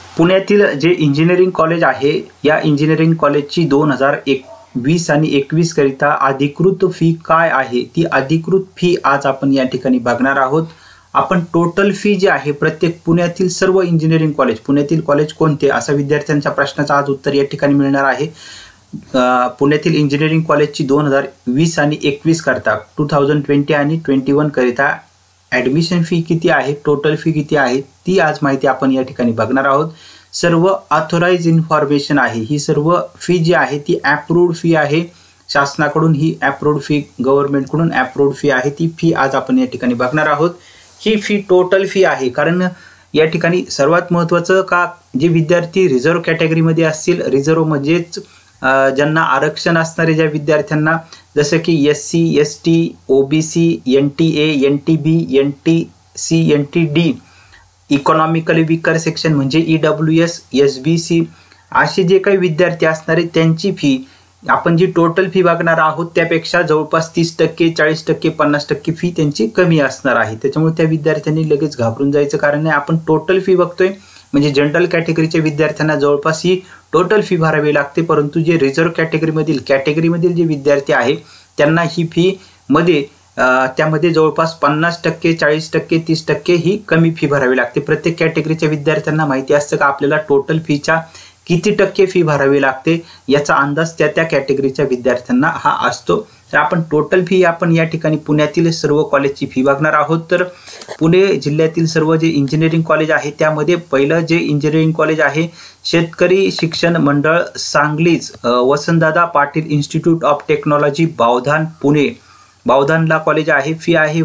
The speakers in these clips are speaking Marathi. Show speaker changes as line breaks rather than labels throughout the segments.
पुण्यातील जे इंजिनिअरिंग कॉलेज आहे या इंजिनिअरिंग कॉलेजची 2020 आणि 21 करिता अधिकृत फी काय आहे ती अधिकृत फी आज आपण या ठिकाणी बघणार आहोत। आपण टोटल फी जी आहे प्रत्येक पुण्यातील सर्व इंजिनिअरिंग कॉलेज पुण्यातील कॉलेज कोणते असा विद्यार्थ्यांच्या प्रश्नाचं आज उत्तर या ठिकाणी मिळणार आहे। पुण्यातील इंजिनिअरिंग कॉलेजची 2020 आणि 21 करता 2020 आणि 21 करिता ॲडमिशन फी किती आहे, टोटल फी किती आहे ती आज माहिती आपण या ठिकाणी बघणार आहोत। सर्व ऑथोराइज इन्फॉर्मेशन आहे, ही सर्व फी जी आहे ती अप्रूव्ड फी आहे, शासनाकडून ही अप्रूव्ड फी गव्हर्नमेंटकडून अप्रूव्ड फी आहे, ती फी आज आपण या ठिकाणी बघणार आहोत। ही फी टोटल फी आहे, कारण या ठिकाणी सर्वात महत्त्वाचं का जे विद्यार्थी रिझर्व्ह कॅटेगरीमध्ये असतील, रिझर्व्ह म्हणजेच ज्यांना आरक्षण असणारे ज्या विद्यार्थ्यांना जसं की SC ST OBC NTA NTB NTC NTD economically weaker section म्हणजे EWS SBC असे जे काही विद्यार्थी असणारे त्यांची फी आपण जी टोटल फी बघणार आहोत त्यापेक्षा जवळपास 30%, 40%, 50% फी त्यांची कमी असणार आहे। त्याच्यामुळे त्या विद्यार्थ्यांनी लगेच घाबरून जायचं कारण नाही, आपण टोटल फी बघतोय म्हणजे जनरल कॅटेगरीच्या विद्यार्थ्यांना जवळपास ही टोटल फी भरावी लागते, परंतु जे रिझर्व्ह कॅटेगरीमधील जे विद्यार्थी आहे त्यांना ही फी मध्ये त्यामध्ये जवळपास 50%, 40%, 30% ही कमी फी भरावी लागते। प्रत्येक कॅटेगरीच्या विद्यार्थ्यांना माहिती असतं का आपल्याला टोटल फीच्या किती टक्के फी भरावी लागते याचा अंदाज त्या कॅटेगरीच्या विद्यार्थ्यांना हा असतो। तर आपण टोटल फी आपण या ठिकाणी पुण्यातील सर्व कॉलेजची फी बघणार आहोत। तर पुणे जिल्ह्यातील सर्व जे इंजिनिअरिंग कॉलेज आहे त्यामध्ये पहिलं जे इंजिनिअरिंग कॉलेज आहे शेतकरी शिक्षण मंडळ सांगलीच Vasantdada Patil institute of technology Bavdhan Pune, बावधानला कॉलेज आहे। फी आहे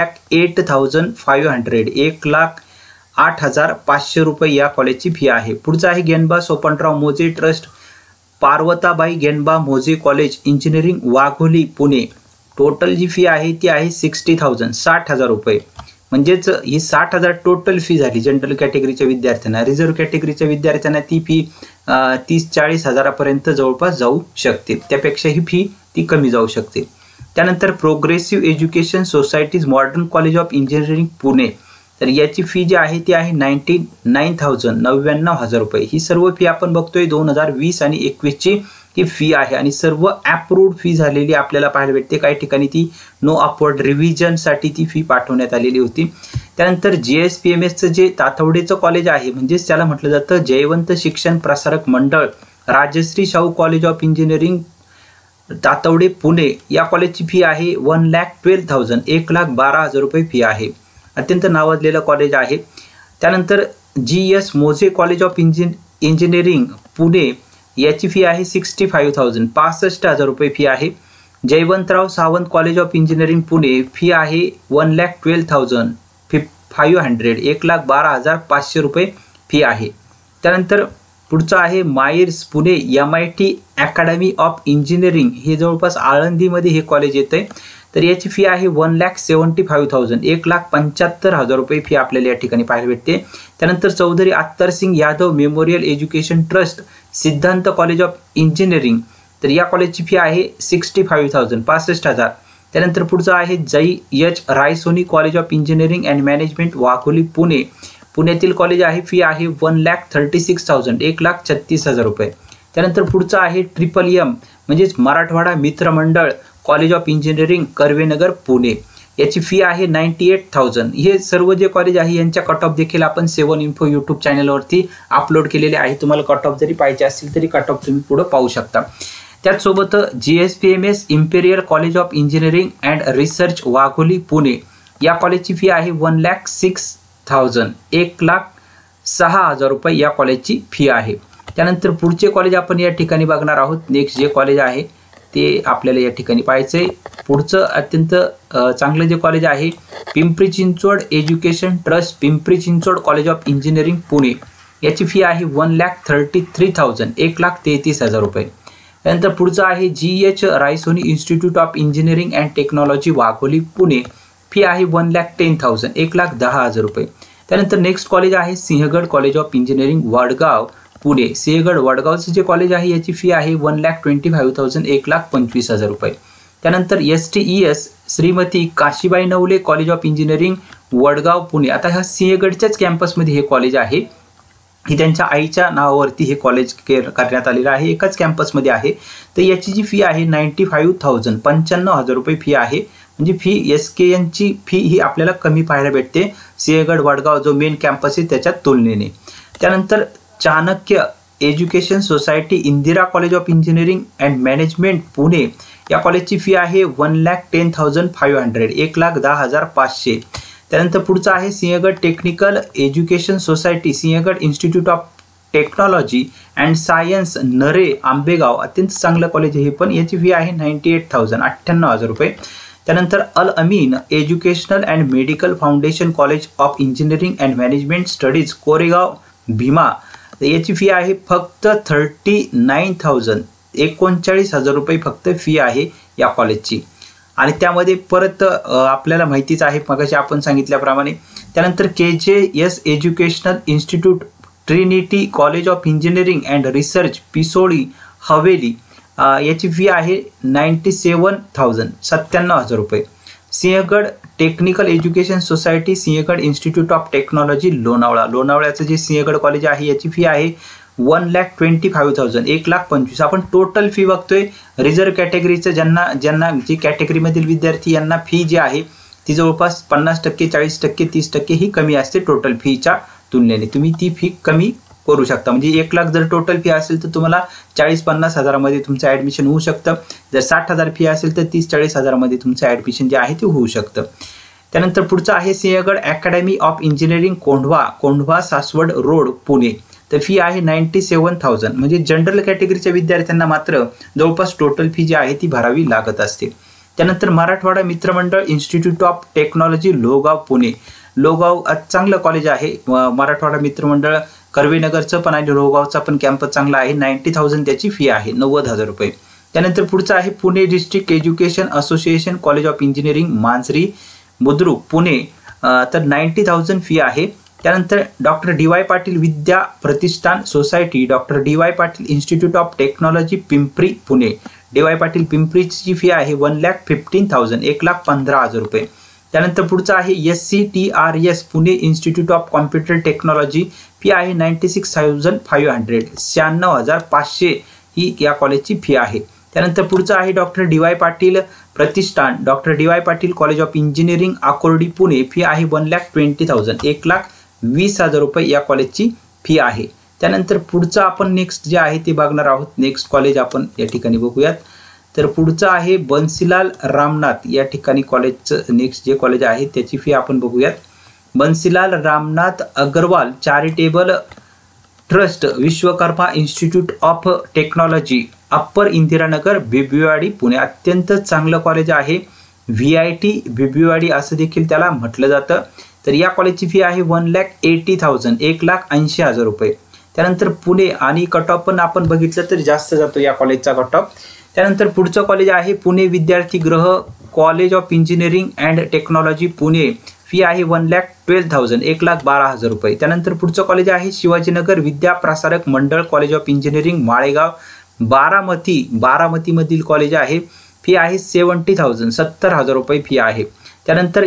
1,08,500 1,08,500 रुपये या कॉलेजची फी आहे। पुढचं आहे गेनबा सोपनराव मोजे trust Parvatabai Genba Moze college engineering Wagholi Pune, total जी फी आहे ती आहे 60,000 60,000 रुपये, म्हणजेच ही 60,000 टोटल फी झाली जनरल कॅटेगरीच्या विद्यार्थ्यांना। रिझर्व्ह कॅटेगरीच्या विद्यार्थ्यांना ती फी 30-40 हजारापर्यंत जवळपास जाऊ शकते, त्यापेक्षा ही फी ती कमी जाऊ शकते। त्यानंतर progressive education society's modern college of engineering Pune, तर याची फी जी आहे ती आहे 99,000 99,000 रुपये। ही सर्व फी आपण बघतोय 2020 आणि 21 ची ही फी आहे आणि सर्व अप्रूव्ड फी झालेली आपल्याला पाहायला भेटते। काही ठिकाणी ती नो अपवर्ड रिव्हिजनसाठी ती फी पाठवण्यात आलेली होती। त्यानंतर JSPMSचं जे तातवडेचं कॉलेज आहे म्हणजेच त्याला म्हटलं जातं Jaywant Shikshan Prasarak Mandal Rajshri Shahu college of engineering Tathawade Pune, या कॉलेजची फी आहे 1,12,000 1,12,000 रुपये फी आहे, अत्यंत नावाजलेलं कॉलेज आहे। त्यानंतर GS मोजे कॉलेज ऑफ इंजिनिअरिंग पुणे, याची फी आहे 65,000 65,000 रुपये फी आहे। Jayawantrao Sawant college of engineering Pune, fee आहे 1,12,500 1,12,500 रुपये फी आहे। त्यानंतर पुढचं आहे MAEER's Pune MIT academy of engineering, हे जवळपास आळंदीमध्ये हे कॉलेज येते, तर याची फी आहे 1,75,000 1,75,000 रुपये फी आपल्याला या ठिकाणी पाहायला भेटते। त्यानंतर Chaudhary Attar Singh Yadav memorial education trust Siddhant college of engineering, तर या कॉलेजची फी आहे 65,000 65,000। त्यानंतर पुढचं आहे JH Raisoni college of engineering and management Wagholi Pune, पुण्यातील कॉलेज आहे, फी आहे 1,36,000 1,36,000 रुपये। त्यानंतर पुढचं आहे MMM म्हणजेच Marathwada Mitra Mandal college of engineering Karvenagar Pune, याची फी आहे 98,000। हे सर्व जे कॉलेज आहे यांच्या कट ऑफ देखील आपण 7 इन्फो यूट्यूब चॅनलवरती अपलोड केलेले आहे, तुम्हाला कट ऑफ जरी पाहिजे असेल तरी कट ऑफ तुम्ही पुढे पाहू शकता। त्याचसोबत JSPMS imperial college of engineering and research Wagholi Pune, या कॉलेजची फी आहे 1,06,000 1,06,000 रुपये या कॉलेजची फी आहे। त्यानंतर पुढचे कॉलेज आपण या ठिकाणी बघणार आहोत। नेक्स्ट जे कॉलेज आहे ते आपल्याला या ठिकाणी पाहायचंय। पुढचं अत्यंत चांगलं जे कॉलेज आहे Pimpri Chinchwad education trust Pimpri Chinchwad college of engineering Pune, याची फी आहे 1,33,000 1,33,000 रुपये। त्यानंतर पुढचं आहे GH Raisoni institute of engineering and technology Wagholi Pune, fee आहे 1,10,000 1,10,000 रुपये। त्यानंतर नेक्स्ट कॉलेज आहे Sinhgad college of engineering Vadgaon Pune, Sinhgad वडगावचं जे कॉलेज आहे याची फी आहे 1,25,000 1,25,000 रुपये। त्यानंतर STES Shrimati Kashibai Navale college of engineering Vadgaon Pune, आता ह्या सिंहगडच्याच कॅम्पसमध्ये हे कॉलेज आहे। ही त्यांच्या आईच्या नावावरती हे कॉलेज करण्यात आलेलं आहे, एकाच कॅम्पसमध्ये आहे. तर याची जी फी आहे 95,000 95,000 रुपये फी आहे. म्हणजे फी SKN ची फी ही आपल्याला कमी पाहायला भेटते सिंहगड वडगाव जो मेन कॅम्पस आहे त्याच्या तुलनेने. त्यानंतर Chanakya education society Indira college of engineering and management Pune या कॉलेजची फी आहे 1,10,500 1,10,500. त्यानंतर पुढचं आहे Sinhgad technical education society Sinhgad institute of technology and science Narhe Ambegaon अत्यंत चांगलं कॉलेज आहे हे पण. याची फी आहे 98,000 98,000 रुपये. त्यानंतर Al Ameen educational and medical foundation college of engineering and management studies Koregaon Bhima. याची फी आहे फक्त 39,000 39,000 रुपये फक्त फी आहे या कॉलेजची. आणि त्यामध्ये परत आपल्याला माहितीच आहे मगाशी आपण सांगितल्याप्रमाणे. त्यानंतर KJS educational institute trinity college of engineering and research Pisoli Haveli याची फी आहे 97,000 97,000 रुपये. Sinhgad technical education society Sinhgad institute of technology Lonavala लोणावळ्याचं जे सिंहगड कॉलेज आहे याची फी आहे 1,25,000 1,25,000. आपण टोटल फी बघतोय रिझर्व्ह कॅटेगरीचं ज्यांना जी कॅटेगरीमधील विद्यार्थी यांना फी जी आहे ती जवळपास 50%, 40%, 30% ही कमी असते टोटल फीच्या तुलनेने. तुम्ही ती फी कमी करू शकता. म्हणजे 1,00,000 जर टोटल फी असेल तर तुम्हाला 40-50 हजारामध्ये तुमचं ॲडमिशन होऊ शकतं. जर 60,000 फी असेल तर 30-40 हजारामध्ये तुमचं ॲडमिशन जे आहे ते होऊ शकतं. त्यानंतर पुढचं आहे Sinhgad academy of engineering Kondhwa Saswad road Pune. तर फी आहे 97,000. म्हणजे जनरल कॅटेगरीच्या विद्यार्थ्यांना मात्र जवळपास टोटल फी जी आहे ती भरावी लागत असते. त्यानंतर Marathwada Mitramandal institute of technology Lohegaon Pune Lohegaon चांगलं कॉलेज आहे. मराठवाडा मित्रमंडळ कर्वेनगरचं पण आणि लोहगावचा पण कॅम्पस चांगला आहे. 90,000 त्याची फी आहे 90,000 रुपये. त्यानंतर पुढचं आहे Pune district education association college of engineering Manjari Budruk Pune. तर 90,000 फी आहे. त्यानंतर doctor DY Patil Vidya Pratishthan society doctor DY Patil institute of technology Pimpri Pune DY Patil पिंपरीची फी आहे 1,15,000 1,15,000 रुपये. त्यानंतर पुढचं आहे SCTRS Pune institute of computer technology fee आहे 96,500 96,500 ही या कॉलेजची फी आहे. त्यानंतर पुढचं आहे doctor DY Patil Pratishthan doctor DY Patil college of engineering Akurdi Pune fee आहे 1,20,000 1,20,000 रुपये या कॉलेजची फी आहे. त्यानंतर पुढचं आपण नेक्स्ट जे आहे ते बघणार आहोत. नेक्स्ट कॉलेज आपण या ठिकाणी बघूयात. तर पुढचं आहे बन्सीलाल रामनाथ या ठिकाणी कॉलेजचं नेक्स्ट जे कॉलेज आहे त्याची फी आपण बघूयात. Bansilal Ramnath Agrawal charitable trust Vishwakarma institute of technology upper Indiranagar Bibwewadi Pune अत्यंत चांगलं कॉलेज आहे. VIT बिबवेवाडी असं देखील त्याला म्हटलं जातं. तर या कॉलेजची फी आहे 1,80,000 1,80,000 रुपये. त्यानंतर पुणे आणि कट ऑफ पण आपण बघितलं तर जास्त जातो या कॉलेजचा कट ऑफ. त्यानंतर पुढचं कॉलेज आहे Pune Vidyarthi Griha college of engineering and technology Pune fee आहे 1,12,000 1,12,000 रुपये. त्यानंतर पुढचं कॉलेज आहे Shivajinagar Vidya Prasarak Mandal college of engineering Malegaon बारामतीमधील कॉलेज आहे. फी आहे 70,000 70,000 रुपये फी आहे. त्यानंतर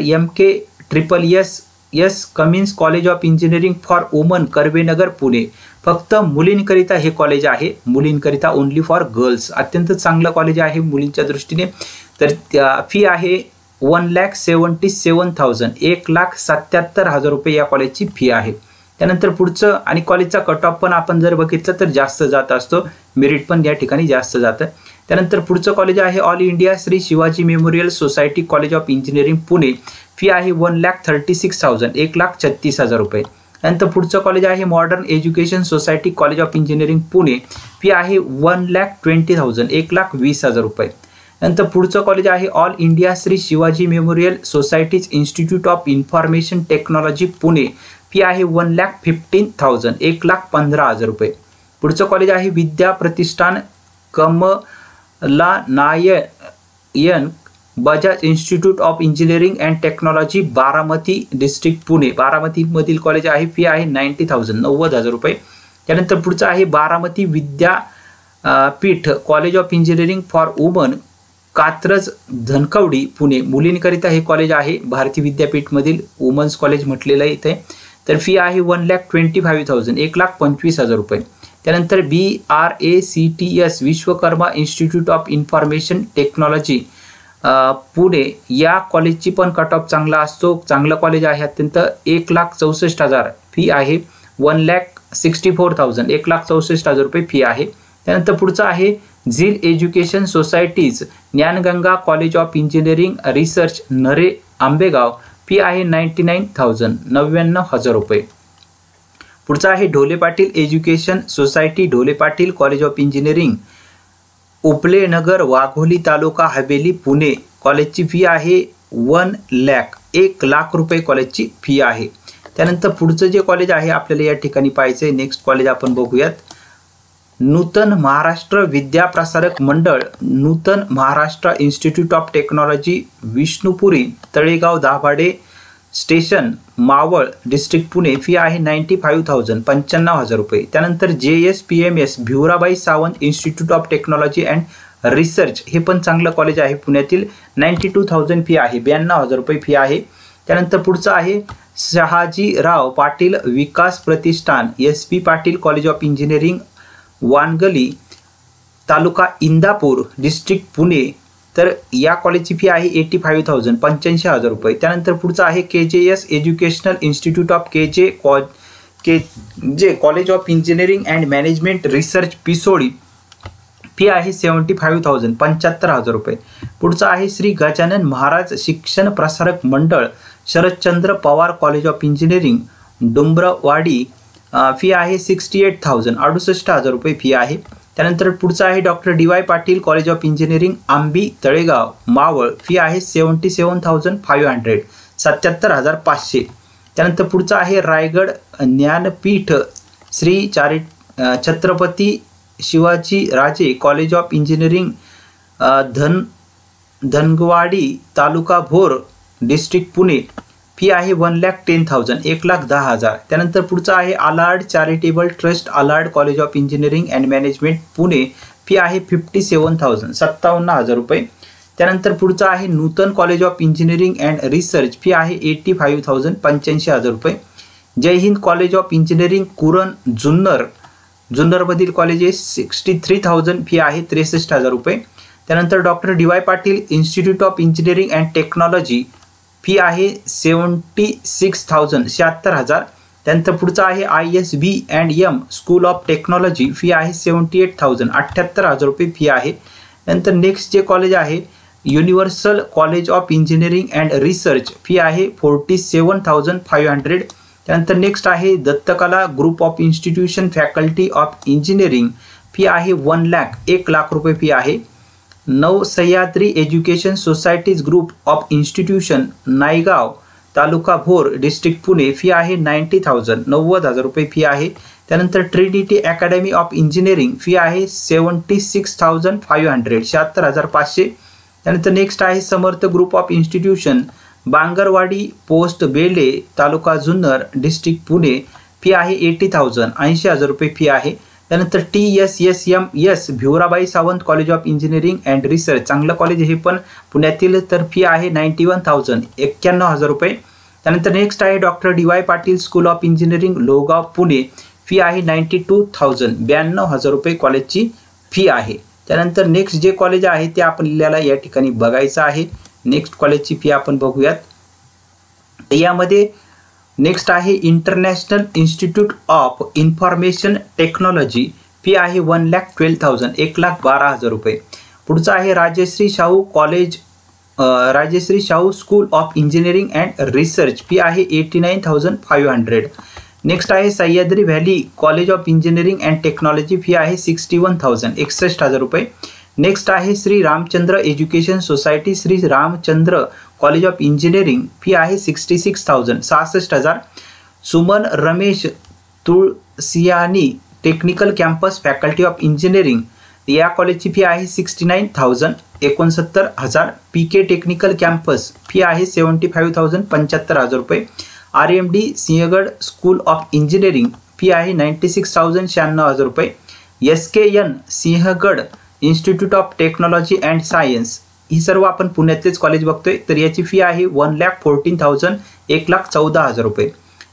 MKSSS Cummins college of engineering for woman Karvenagar Pune फक्त मुलींकरिता हे कॉलेज आहे. मुलींकरिता ओनली फॉर गर्ल्स अत्यंत चांगलं कॉलेज आहे मुलींच्या दृष्टीने. तर फी आहे 1,77,000 1,77,000 रुपये या कॉलेजची फी आहे. त्यानंतर पुढचं आणि कॉलेजचा कट ऑफ पण आपण जर बघितलं तर जास्त जात असतो. मेरिट पण या ठिकाणी जास्त जातं. त्यानंतर पुढचं कॉलेज आहे all India Shri Shivaji memorial society college of engineering Pune fee आहे 1,36,000 1,36,000 रुपये. त्यानंतर पुढचं कॉलेज आहे modern education society college of engineering Pune fee आहे 1,20,000 1,20,000 रुपये. नंतर पुढचं कॉलेज आहे all India Shri Shivaji memorial society's institute of information technology Pune fee आहे 1,15,000 1,15,000 रुपये. पुढचं कॉलेज आहे Vidya Pratishthan Kamalnayan Bajaj institute of engineering and technology Baramati district Pune बारामतीमधील college आहे. फी आहे 90,000 90,000 रुपये. त्यानंतर पुढचं आहे Baramati Vidyapeeth college of engineering for woman Katraj Dhankawadi Pune मुलींकरिता हे कॉलेज आहे. भारतीय विद्यापीठमधील वुमन्स कॉलेज म्हटलेलं आहे इथे. तर फी आहे 1,25,000 1,25,000 रुपये. त्यानंतर BRACTS Vishwakarma institute of information technology Pune या कॉलेजची पण कट ऑफ चांगला असतो, चांगलं कॉलेज आहे अत्यंत. 1,64,000 फी आहे. 1,64,000 1,64,000 रुपये फी आहे. त्यानंतर पुढचं आहे Zeal education society's Dnyanganga college of engineering research Narhe Ambegaon fee आहे 99,000 99,000 रुपये. पुढचा आहे Dhole Patil education society Dhole Patil college of engineering Upale Nagar Wagholi तालुका हवेली पुणे कॉलेजची फी आहे 1,00,000 रुपये कॉलेजची फी आहे. त्यानंतर पुढचं जे कॉलेज आहे आपल्याला या ठिकाणी पाहायचं आहे. नेक्स्ट कॉलेज आपण बघूयात. नूतन Maharashtra Vidyaprasarak Mandal Nutan Maharashtra institute of technology Vishnupuri Talegaon Dabhade station Maval district Pune fee आहे 95,000 95,000 रुपये. त्यानंतर JSPMS Bhivrabai Sawant institute of technology and research हे पण चांगलं कॉलेज आहे पुण्यातील 92,000 फी आहे 92,000 रुपये फी आहे. त्यानंतर पुढचं आहे Shahajirao Patil Vikas Pratishthan SP Patil college of engineering Wangali taluka Indapur district Pune तर या कॉलेजची फी आहे 85,000 85,000 रुपये. त्यानंतर पुढचं आहे KJS educational institute of KJ college of engineering and management research Pisoli fee आहे 75,000 75,000 रुपये. पुढचं आहे Shri Gajanan Maharaj Shikshan Prasarak Mandal Sharadchandra Pawar college of engineering Dombarwadi fee आहे 68,000 68,000 रुपये फी आहे. त्यानंतर पुढचं आहे doctor DY Patil college of engineering Ambi Talegaon Maval fee आहे 77,500 77,500. त्यानंतर पुढचं आहे Raigad Jnanpith Shri Chhatrapati Shivaji Raje college of engineering Dhangawadi taluka Bhor district Pune fee आहे 1,10,000 1,10,000. त्यानंतर पुढचं आहे Alard charitable trust Alard college of engineering and management Pune fee आहे 57,000 57,000 रुपये. त्यानंतर पुढचं आहे Nutan college of engineering and research fee आहे 85,000 85,000 रुपये. Jai Hind college of engineering Kuran जुन्नरमधील कॉलेज 63,000 फी आहे 63,000 रुपये. त्यानंतर doctor DY Patil institute of engineering and technology fee आहे 76,000 76,000. त्यानंतर पुढचं आहे ISB&M school of technology fee आहे 78,000 78,000 रुपये फी आहे. नंतर नेक्स्ट जे कॉलेज आहे universal college of engineering and research fee आहे 47,500. त्यानंतर नेक्स्ट आहे Dattakala group of institution faculty of engineering fee आहे 1,00,000 रुपये फी आहे. Navsahyadri education society's group of institution Naigaon taluka Bhor district Pune fee आहे 90,000 90,000 रुपये फी आहे. त्यानंतर trinity academy of engineering fee आहे 76,500 76,500. त्यानंतर नेक्स्ट आहे Samarth group of institution Bangarwadi post Bele taluka Junnar district Pune fee आहे 80,000 80,000 रुपये फी आहे. त्यानंतर TSSMS Bhivrabai Sawant college of engineering and research चांगलं कॉलेज हे पण पुण्यातील तर फी आहे 91,000 91,000 रुपये. त्यानंतर नेक्स्ट आहे doctor DY Patil school of engineering Lohegaon Pune fee आहे 92,000 92,000 रुपये कॉलेजची फी आहे. त्यानंतर नेक्स्ट जे कॉलेज आहे ते आपल्याला या ठिकाणी बघायचं आहे. नेक्स्ट कॉलेजची फी आपण बघूयात. यामध्ये नेक्स्ट आहे international institute of information technology fee आहे 1,12,000 1,12,000 रुपये. पुढचं आहे Rajshree Shahu school of engineering and research fee आहे 89,500. नेक्स्ट आहे Sahyadri valley college of engineering and technology fee आहे 61,000 61,000 रुपये. नेक्स्ट आहे Shri Ramchandra education society Shri Ramchandra college of engineering fee आहे 66,000 66,000. Suman Ramesh Tulsiani technical campus faculty of engineering या कॉलेजची फी आहे 69,000 69,000. PK टेक्निकल कॅम्पस फी आहे 75,000 75,000 रुपये. RMD Sinhgad school of engineering fee आहे 96,000 96,000 रुपये. SKN Sinhgad institute of technology and science ही सर्व आपण पुण्यातलेच कॉलेज बघतोय तर याची फी आहे 1,14,000 1,14,000 रुपये.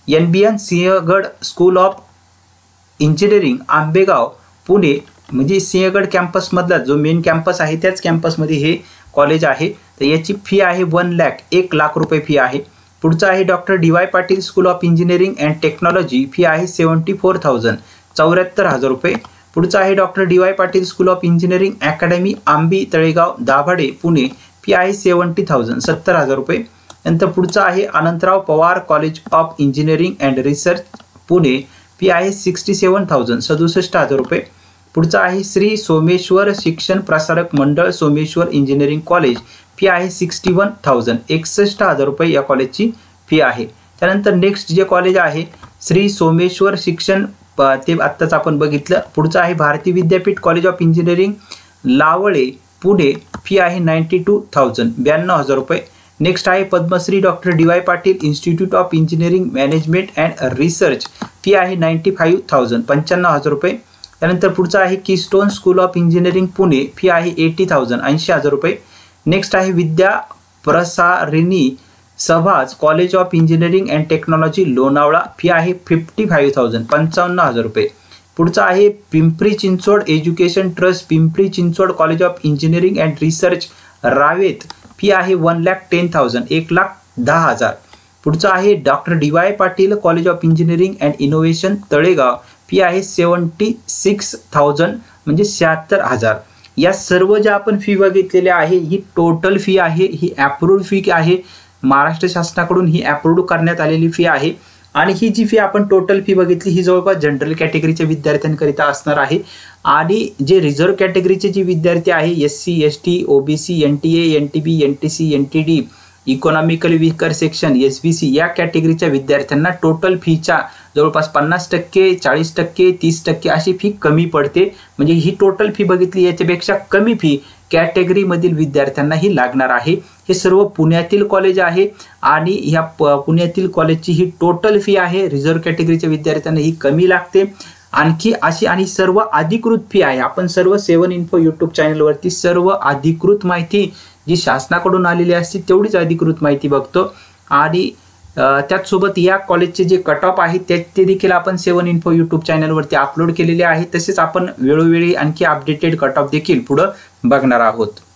NBN Sinhgad school of engineering Ambegaon Pune, म्हणजे सिंहगड कॅम्पसमधला जो मेन कॅम्पस आहे त्याच कॅम्पसमध्ये हे कॉलेज आहे. तर याची फी आहे 1 लाख रुपये फी आहे. पुढचं आहे doctor DY Patil school of engineering and technology, fee आहे 74,000 74,000 रुपये. पुढचं आहे doctor DY Patil school of engineering academy Ambi Talegaon Dabhade Pune, fee आहे 70,000 70,000 रुपये. नंतर पुढचं आहे Anantrao Pawar college of engineering and research Pune, fee आहे 67,000 67,000 रुपये. पुढचं आहे श्री सोमेश्वर शिक्षण प्रसारक मंडळ सोमेश्वर इंजिनिअरिंग कॉलेज, फी आहे 61,000 61,000 रुपये या कॉलेजची फी आहे. त्यानंतर नेक्स्ट जे कॉलेज आहे श्री सोमेश्वर शिक्षण, ते आत्ताच आपण बघितलं. पुढचं आहे Bharati Vidyapeeth college of engineering Lavale Pune, fee आहे 92,000 92,000 रुपये. नेक्स्ट आहे Padmashri doctor DY Patil institute of engineering management and research, fee आहे 95,000 95,000 रुपये. त्यानंतर पुढचं आहे keystone school of engineering Pune, fee आहे 80,000 80,000 रुपये. नेक्स्ट आहे Vidya Prasarini Sabha's college of engineering and technology Lonavala, fee आहे 55,000 55,000 रुपये. पुढचं आहे Pimpri Chinchwad education trust Pimpri Chinchwad college of engineering and research Ravet, fee आहे 1,10,000 1,10,000. पुढचं आहे doctor DY Patil college of engineering and innovation Talegaon, fee आहे 76,000 म्हणजे 76,000. या सर्व ज्या आपण फी बघितलेल्या आहे ही टोटल फी आहे, ही अप्रूव्ड फी आहे. महाराष्ट्र शासनाकडून ही अप्रूव्ड करण्यात आलेली फी आहे. आणि ही जी फी आपण टोटल फी बघितली ही जवळपास जनरल कॅटेगरीच्या विद्यार्थ्यांकरिता असणार आहे. आणि जे रिझर्व्ह कॅटेगरीचे जे विद्यार्थी आहे SC ST OBC NTA NTB NTC NTD economically weaker section SBC या कॅटेगरीच्या विद्यार्थ्यांना टोटल फीच्या जवळपास 50% 40% 30% अशी फी कमी पडते. म्हणजे ही टोटल फी बघितली याच्यापेक्षा कमी फी कॅटेगरीमधील विद्यार्थ्यांना ही लागणार आहे. हे सर्व पुण्यातील कॉलेज आहे आणि ह्या पुण्यातील कॉलेजची ही टोटल फी आहे. रिझर्व्ह कॅटेगरीच्या विद्यार्थ्यांना ही कमी लागते. आणखी अशी आणि सर्व अधिकृत फी आहे. आपण सर्व 7 इन्फो यूट्यूब चॅनलवरती सर्व अधिकृत माहिती जी शासनाकडून आलेली असते तेवढीच अधिकृत माहिती बघतो. आणि त्याचसोबत या कॉलेजचे जे कट ऑफ आहे ते देखील आपण 7 इन्फो यूट्यूब चॅनलवरती अपलोड केलेले आहे. तसेच आपण वेळोवेळी आणखी अपडेटेड कट ऑफ देखील पुढं बघणार आहोत.